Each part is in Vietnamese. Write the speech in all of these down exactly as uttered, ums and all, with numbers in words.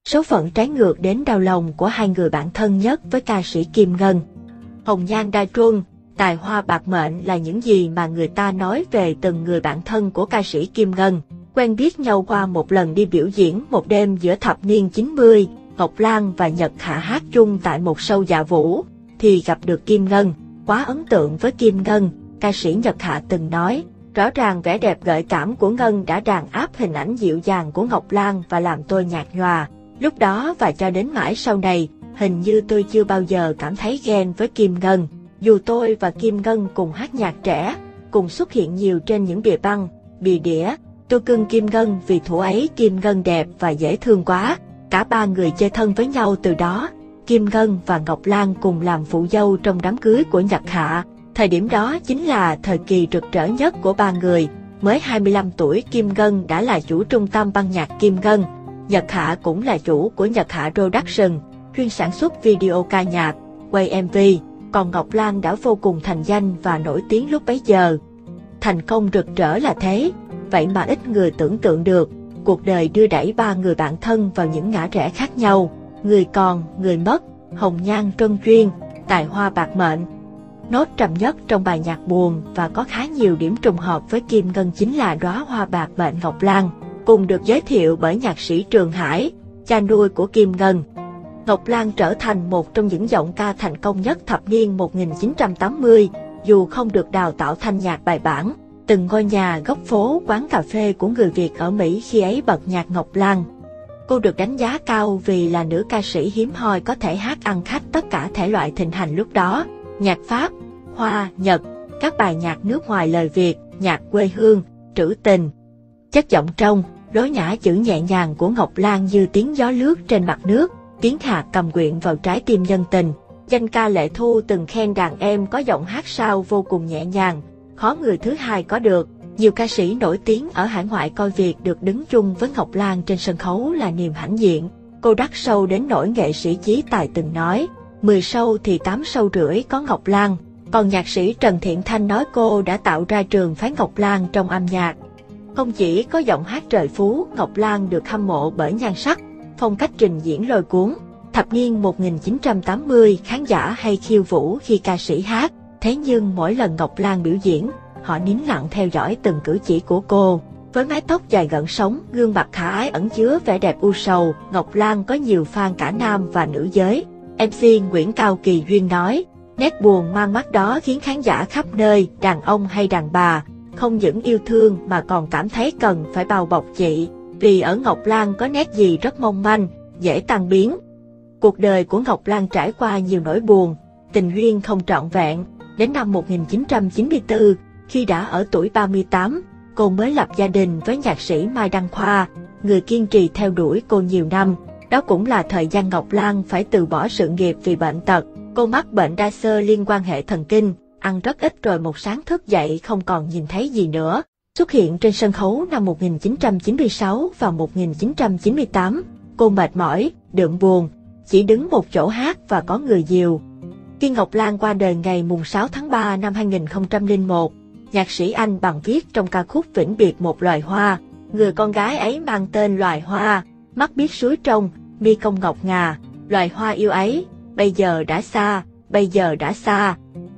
Số phận trái ngược đến đau lòng của hai người bạn thân nhất với ca sĩ Kim Ngân. Hồng nhan đa truân, tài hoa bạc mệnh là những gì mà người ta nói về từng người bạn thân của ca sĩ Kim Ngân. Quen biết nhau qua một lần đi biểu diễn một đêm giữa thập niên chín mươi, Ngọc Lan và Nhật Hạ hát chung tại một show dạ vũ, thì gặp được Kim Ngân. Quá ấn tượng với Kim Ngân, ca sĩ Nhật Hạ từng nói, rõ ràng vẻ đẹp gợi cảm của Ngân đã đàn áp hình ảnh dịu dàng của Ngọc Lan và làm tôi nhạt nhòa. Lúc đó và cho đến mãi sau này, hình như tôi chưa bao giờ cảm thấy ghen với Kim Ngân. Dù tôi và Kim Ngân cùng hát nhạc trẻ, cùng xuất hiện nhiều trên những bìa băng, bìa đĩa, tôi cưng Kim Ngân vì thủ ấy Kim Ngân đẹp và dễ thương quá. Cả ba người chơi thân với nhau từ đó. Kim Ngân và Ngọc Lan cùng làm phụ dâu trong đám cưới của Nhật Hạ. Thời điểm đó chính là thời kỳ rực rỡ nhất của ba người. Mới hai mươi lăm tuổi, Kim Ngân đã là chủ trung tâm ban nhạc Kim Ngân. Nhật Hạ cũng là chủ của Nhật Hạ Production, chuyên sản xuất video ca nhạc, quay em vê. Còn Ngọc Lan đã vô cùng thành danh và nổi tiếng lúc bấy giờ. Thành công rực rỡ là thế, vậy mà ít người tưởng tượng được, cuộc đời đưa đẩy ba người bạn thân vào những ngã rẽ khác nhau. Người còn, người mất, hồng nhan trân duyên, tài hoa bạc mệnh. Nốt trầm nhất trong bài nhạc buồn và có khá nhiều điểm trùng hợp với Kim Ngân chính là đóa hoa bạc mệnh Ngọc Lan, cùng được giới thiệu bởi nhạc sĩ Trường Hải, cha nuôi của Kim Ngân. Ngọc Lan trở thành một trong những giọng ca thành công nhất thập niên một nghìn chín trăm tám mươi, dù không được đào tạo thanh nhạc bài bản. Từng ngôi nhà, góc phố, quán cà phê của người Việt ở Mỹ khi ấy bật nhạc Ngọc Lan. Cô được đánh giá cao vì là nữ ca sĩ hiếm hoi có thể hát ăn khách tất cả thể loại thịnh hành lúc đó, nhạc Pháp, Hoa, Nhật, các bài nhạc nước ngoài lời Việt, nhạc quê hương, trữ tình. Chất giọng trong, lối nhả chữ nhẹ nhàng của Ngọc Lan như tiếng gió lướt trên mặt nước, tiếng hạt cầm quyện vào trái tim nhân tình. Danh ca Lệ Thu từng khen đàn em có giọng hát sao vô cùng nhẹ nhàng, khó người thứ hai có được. Nhiều ca sĩ nổi tiếng ở hải ngoại coi việc được đứng chung với Ngọc Lan trên sân khấu là niềm hãnh diện. Cô đắt show đến nỗi nghệ sĩ Chí Tài từng nói, mười show thì tám show rưỡi có Ngọc Lan. Còn nhạc sĩ Trần Thiện Thanh nói cô đã tạo ra trường phái Ngọc Lan trong âm nhạc. Không chỉ có giọng hát trời phú, Ngọc Lan được hâm mộ bởi nhan sắc, phong cách trình diễn lôi cuốn. Thập niên một nghìn chín trăm tám mươi, khán giả hay khiêu vũ khi ca sĩ hát, thế nhưng mỗi lần Ngọc Lan biểu diễn, họ nín lặng theo dõi từng cử chỉ của cô. Với mái tóc dài gợn sóng, gương mặt khả ái ẩn chứa vẻ đẹp u sầu, Ngọc Lan có nhiều fan cả nam và nữ giới. em xê Nguyễn Cao Kỳ Duyên nói, nét buồn mang mắt đó khiến khán giả khắp nơi, đàn ông hay đàn bà, không những yêu thương mà còn cảm thấy cần phải bao bọc chị, vì ở Ngọc Lan có nét gì rất mong manh, dễ tan biến. Cuộc đời của Ngọc Lan trải qua nhiều nỗi buồn, tình duyên không trọn vẹn. Đến năm một nghìn chín trăm chín mươi tư, khi đã ở tuổi ba mươi tám, cô mới lập gia đình với nhạc sĩ Mai Đăng Khoa, người kiên trì theo đuổi cô nhiều năm. Đó cũng là thời gian Ngọc Lan phải từ bỏ sự nghiệp vì bệnh tật. Cô mắc bệnh đa xơ liên quan hệ thần kinh, ăn rất ít rồi một sáng thức dậy không còn nhìn thấy gì nữa. Xuất hiện trên sân khấu năm một nghìn chín trăm chín mươi sáu và một nghìn chín trăm chín mươi tám, cô mệt mỏi, đượm buồn, chỉ đứng một chỗ hát và có người dìu. Khi Ngọc Lan qua đời ngày mùng sáu tháng ba năm hai nghìn không trăm lẻ một, nhạc sĩ Anh Bằng viết trong ca khúc Vĩnh biệt một loài hoa, người con gái ấy mang tên loài hoa, mắt biết suối trong, mi công ngọc ngà, loài hoa yêu ấy, bây giờ đã xa, bây giờ đã xa.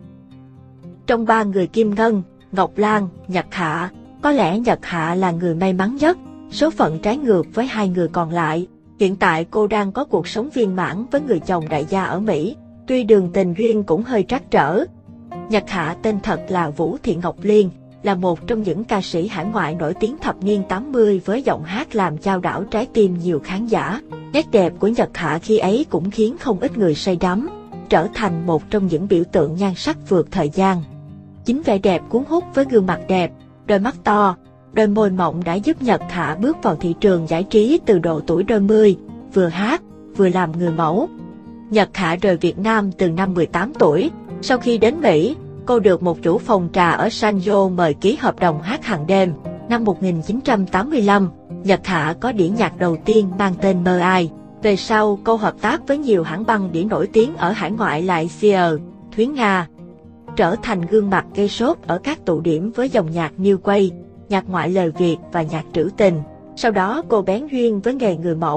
Trong ba người Kim Ngân, Ngọc Lan, Nhật Hạ, có lẽ Nhật Hạ là người may mắn nhất, số phận trái ngược với hai người còn lại. Hiện tại cô đang có cuộc sống viên mãn với người chồng đại gia ở Mỹ, tuy đường tình duyên cũng hơi trắc trở. Nhật Hạ tên thật là Vũ Thị Ngọc Liên, là một trong những ca sĩ hải ngoại nổi tiếng thập niên tám mươi với giọng hát làm chao đảo trái tim nhiều khán giả. Nét đẹp của Nhật Hạ khi ấy cũng khiến không ít người say đắm, trở thành một trong những biểu tượng nhan sắc vượt thời gian. Chính vẻ đẹp cuốn hút với gương mặt đẹp, đôi mắt to, đôi môi mọng đã giúp Nhật Hạ bước vào thị trường giải trí từ độ tuổi đôi mươi, vừa hát, vừa làm người mẫu. Nhật Hạ rời Việt Nam từ năm mười tám tuổi, sau khi đến Mỹ, cô được một chủ phòng trà ở San Jose mời ký hợp đồng hát hàng đêm. Năm một nghìn chín trăm tám mươi lăm, Nhật Hạ có đĩa nhạc đầu tiên mang tên Mơ Ai. Về sau, cô hợp tác với nhiều hãng băng đĩa nổi tiếng ở hải ngoại lại Sears, Thúy Nga, trở thành gương mặt gây sốt ở các tụ điểm với dòng nhạc New Wave, nhạc ngoại lời Việt và nhạc trữ tình. Sau đó cô bén duyên với nghề người mẫu,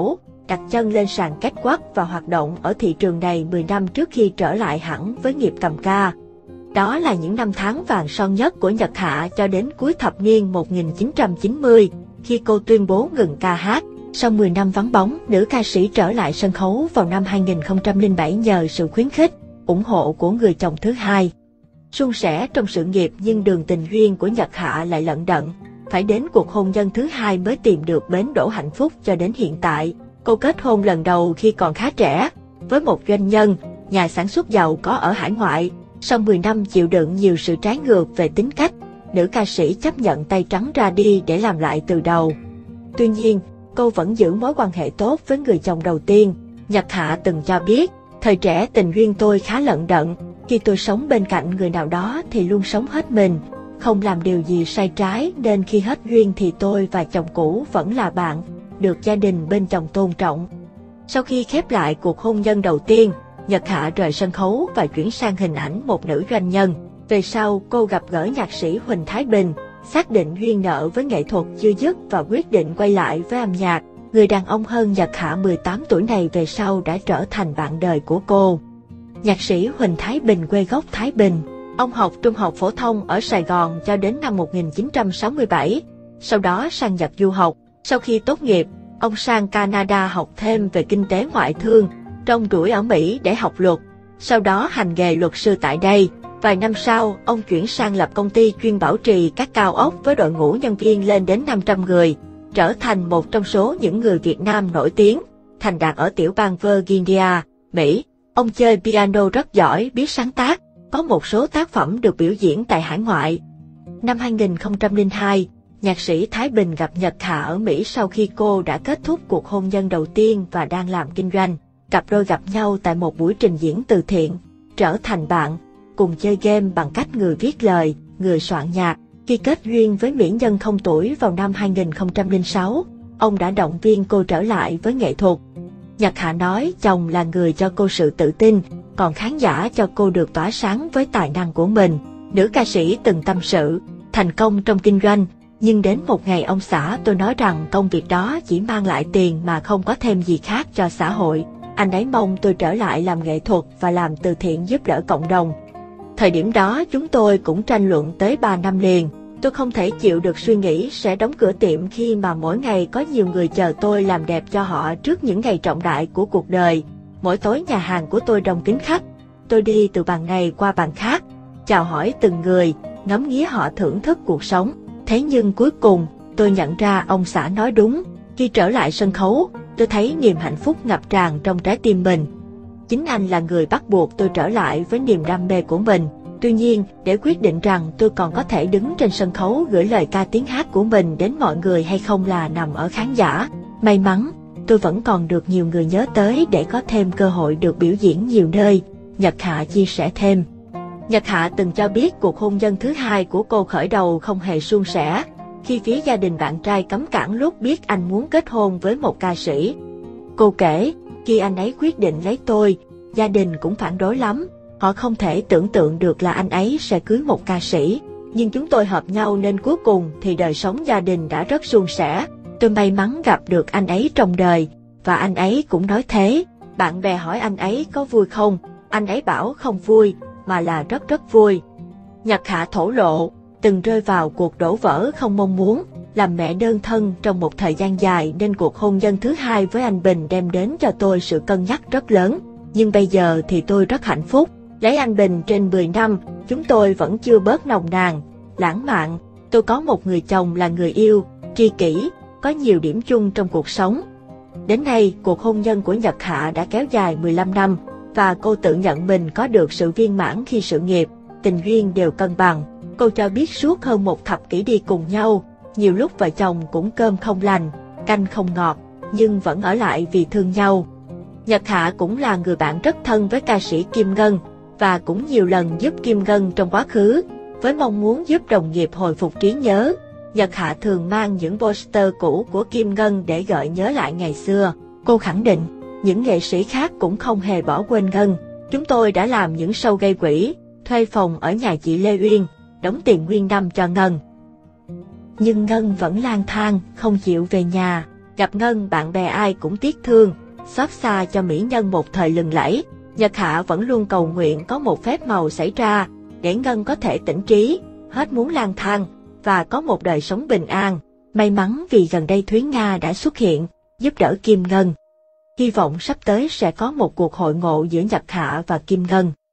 đặt chân lên sàn catwalk và hoạt động ở thị trường này mười năm trước khi trở lại hẳn với nghiệp cầm ca. Đó là những năm tháng vàng son nhất của Nhật Hạ cho đến cuối thập niên một nghìn chín trăm chín mươi, khi cô tuyên bố ngừng ca hát. Sau mười năm vắng bóng, nữ ca sĩ trở lại sân khấu vào năm hai nghìn không trăm lẻ bảy nhờ sự khuyến khích, ủng hộ của người chồng thứ hai. Suôn sẻ trong sự nghiệp nhưng đường tình duyên của Nhật Hạ lại lận đận. Phải đến cuộc hôn nhân thứ hai mới tìm được bến đỗ hạnh phúc cho đến hiện tại. Cô kết hôn lần đầu khi còn khá trẻ, với một doanh nhân, nhà sản xuất giàu có ở hải ngoại. Sau mười năm chịu đựng nhiều sự trái ngược về tính cách, nữ ca sĩ chấp nhận tay trắng ra đi để làm lại từ đầu. Tuy nhiên, cô vẫn giữ mối quan hệ tốt với người chồng đầu tiên. Nhật Hạ từng cho biết, thời trẻ tình duyên tôi khá lận đận, khi tôi sống bên cạnh người nào đó thì luôn sống hết mình, không làm điều gì sai trái nên khi hết duyên thì tôi và chồng cũ vẫn là bạn, được gia đình bên chồng tôn trọng. Sau khi khép lại cuộc hôn nhân đầu tiên, Nhật Hạ rời sân khấu và chuyển sang hình ảnh một nữ doanh nhân. Về sau, cô gặp gỡ nhạc sĩ Huỳnh Thái Bình, xác định duyên nợ với nghệ thuật chưa dứt và quyết định quay lại với âm nhạc. Người đàn ông hơn Nhật Hạ mười tám tuổi này về sau đã trở thành bạn đời của cô. Nhạc sĩ Huỳnh Thái Bình quê gốc Thái Bình. Ông học trung học phổ thông ở Sài Gòn cho đến năm một nghìn chín trăm sáu mươi bảy, sau đó sang Nhật du học. Sau khi tốt nghiệp, ông sang Canada học thêm về kinh tế ngoại thương, rong ruổi ở Mỹ để học luật, sau đó hành nghề luật sư tại đây. Vài năm sau, ông chuyển sang lập công ty chuyên bảo trì các cao ốc với đội ngũ nhân viên lên đến năm trăm người, trở thành một trong số những người Việt Nam nổi tiếng, thành đạt ở tiểu bang Virginia, Mỹ. Ông chơi piano rất giỏi, biết sáng tác, có một số tác phẩm được biểu diễn tại hải ngoại. Năm hai nghìn không trăm lẻ hai, nhạc sĩ Thái Bình gặp Nhật Hạ ở Mỹ sau khi cô đã kết thúc cuộc hôn nhân đầu tiên và đang làm kinh doanh. Cặp đôi gặp nhau tại một buổi trình diễn từ thiện, trở thành bạn, cùng chơi game bằng cách người viết lời, người soạn nhạc. Khi kết duyên với mỹ nhân không tuổi vào năm hai nghìn không trăm lẻ sáu, ông đã động viên cô trở lại với nghệ thuật. Nhật Hạ nói chồng là người cho cô sự tự tin, còn khán giả cho cô được tỏa sáng với tài năng của mình. Nữ ca sĩ từng tâm sự, thành công trong kinh doanh, nhưng đến một ngày ông xã tôi nói rằng công việc đó chỉ mang lại tiền mà không có thêm gì khác cho xã hội. Anh ấy mong tôi trở lại làm nghệ thuật và làm từ thiện giúp đỡ cộng đồng. Thời điểm đó chúng tôi cũng tranh luận tới ba năm liền. Tôi không thể chịu được suy nghĩ sẽ đóng cửa tiệm khi mà mỗi ngày có nhiều người chờ tôi làm đẹp cho họ trước những ngày trọng đại của cuộc đời. Mỗi tối nhà hàng của tôi đông kín khách. Tôi đi từ bàn này qua bàn khác, chào hỏi từng người, ngắm nghía họ thưởng thức cuộc sống. Thế nhưng cuối cùng, tôi nhận ra ông xã nói đúng. Khi trở lại sân khấu, tôi thấy niềm hạnh phúc ngập tràn trong trái tim mình. Chính anh là người bắt buộc tôi trở lại với niềm đam mê của mình. Tuy nhiên, để quyết định rằng tôi còn có thể đứng trên sân khấu gửi lời ca tiếng hát của mình đến mọi người hay không là nằm ở khán giả. May mắn, tôi vẫn còn được nhiều người nhớ tới để có thêm cơ hội được biểu diễn nhiều nơi, Nhật Hạ chia sẻ thêm. Nhật Hạ từng cho biết cuộc hôn nhân thứ hai của cô khởi đầu không hề suôn sẻ, khi phía gia đình bạn trai cấm cản lúc biết anh muốn kết hôn với một ca sĩ. Cô kể, khi anh ấy quyết định lấy tôi, gia đình cũng phản đối lắm. Họ không thể tưởng tượng được là anh ấy sẽ cưới một ca sĩ, nhưng chúng tôi hợp nhau nên cuối cùng thì đời sống gia đình đã rất suôn sẻ. Tôi may mắn gặp được anh ấy trong đời, và anh ấy cũng nói thế. Bạn bè hỏi anh ấy có vui không, anh ấy bảo không vui, mà là rất rất vui. Nhật Hạ thổ lộ, từng rơi vào cuộc đổ vỡ không mong muốn, làm mẹ đơn thân trong một thời gian dài nên cuộc hôn nhân thứ hai với anh Bình đem đến cho tôi sự cân nhắc rất lớn. Nhưng bây giờ thì tôi rất hạnh phúc. Lấy anh Bình trên mười năm, chúng tôi vẫn chưa bớt nồng nàn, lãng mạn. Tôi có một người chồng là người yêu, tri kỷ, có nhiều điểm chung trong cuộc sống. Đến nay, cuộc hôn nhân của Nhật Hạ đã kéo dài mười lăm năm, và cô tự nhận mình có được sự viên mãn khi sự nghiệp, tình duyên đều cân bằng. Cô cho biết suốt hơn một thập kỷ đi cùng nhau, nhiều lúc vợ chồng cũng cơm không lành, canh không ngọt, nhưng vẫn ở lại vì thương nhau. Nhật Hạ cũng là người bạn rất thân với ca sĩ Kim Ngân, và cũng nhiều lần giúp Kim Ngân trong quá khứ, với mong muốn giúp đồng nghiệp hồi phục trí nhớ. Nhật Hạ thường mang những poster cũ của Kim Ngân để gợi nhớ lại ngày xưa. Cô khẳng định, những nghệ sĩ khác cũng không hề bỏ quên Ngân. Chúng tôi đã làm những show gây quỹ, thuê phòng ở nhà chị Lê Uyên, đóng tiền nguyên năm cho Ngân. Nhưng Ngân vẫn lang thang, không chịu về nhà. Gặp Ngân bạn bè ai cũng tiếc thương, xót xa cho mỹ nhân một thời lừng lẫy. Nhật Hạ vẫn luôn cầu nguyện có một phép màu xảy ra, để Ngân có thể tỉnh trí, hết muốn lang thang, và có một đời sống bình an. May mắn vì gần đây Thúy Nga đã xuất hiện, giúp đỡ Kim Ngân. Hy vọng sắp tới sẽ có một cuộc hội ngộ giữa Nhật Hạ và Kim Ngân.